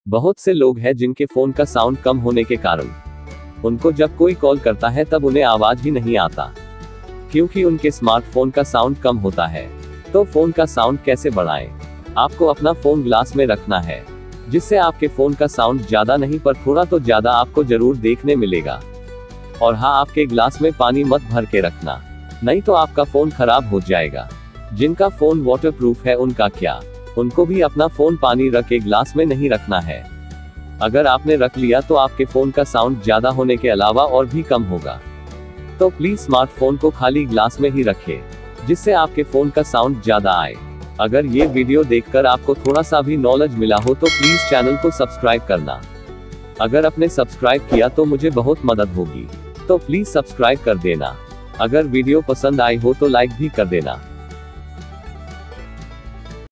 बहुत से लोग हैं जिनके फोन का साउंड कम होने के कारण उनको जब कोई कॉल करता है तब उन्हें आवाज ही नहीं आता, क्योंकि उनके स्मार्टफोन का साउंड कम होता है। तो फोन का साउंड कैसे बढ़ाएं? आपको अपना फोन ग्लास में रखना है, जिससे आपके फोन का साउंड ज्यादा नहीं पर थोड़ा तो ज्यादा आपको जरूर देखने मिलेगा। और हाँ, आपके ग्लास में पानी मत भर के रखना, नहीं तो आपका फोन खराब हो जाएगा। जिनका फोन वाटरप्रूफ है उनका क्या, उनको भी अपना फोन पानी रख के ग्लास में नहीं रखना है। अगर आपने रख लिया तो आपके फोन का साउंड ज्यादा होने के अलावा और भी कम होगा। तो प्लीज स्मार्टफोन को खाली ग्लास में ही रखें, जिससे आपके फोन का साउंड ज्यादा आए। अगर ये वीडियो देखकर आपको थोड़ा सा भी नॉलेज मिला हो तो प्लीज चैनल को सब्सक्राइब करना। अगर आपने सब्सक्राइब किया तो मुझे बहुत मदद होगी, तो प्लीज सब्सक्राइब कर देना। अगर वीडियो पसंद आई हो तो लाइक भी कर देना।